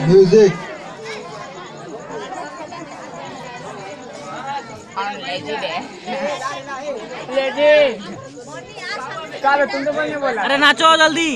Music. अरे नाचो जल्दी।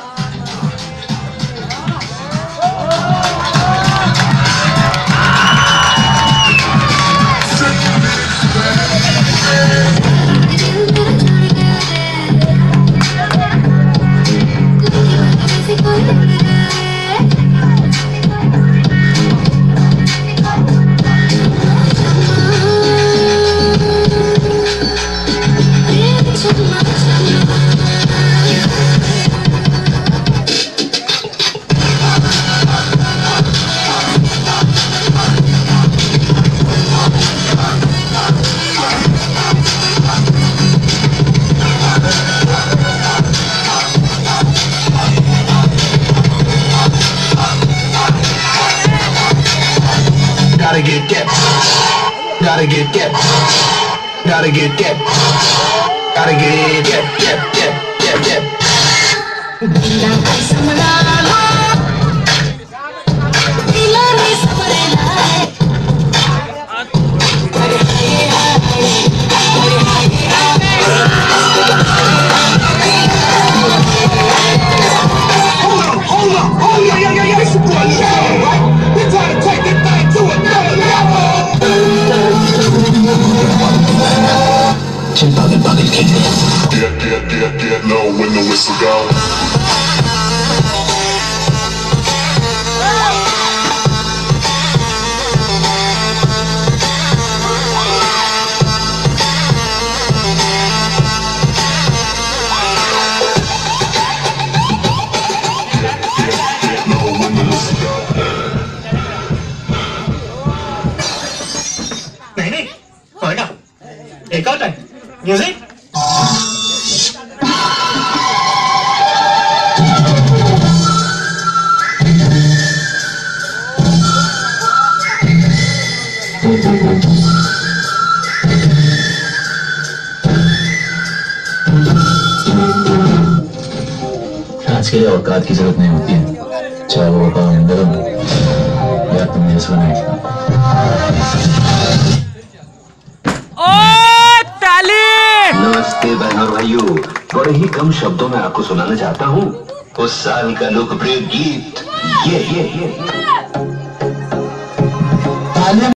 Gotta get that. Gotta get that. Gotta get that. Gotta get that. Hold on. Oh yeah. It's your boy Lil, right? We're trying to take this thing to another level. Chill पागल खेलने. Get low when the whistle go. नहीं होएगा एक और time music आज के लिए औकात की जरूरत नहीं होती है, चाहे वो काम अंदर हो या तुम मेरे सुनाई। नमस्ते बहन और भाइयों, बड़े ही कम शब्दों में आपको सुनाना चाहता हूँ उस साल का लोकप्रिय गीत ये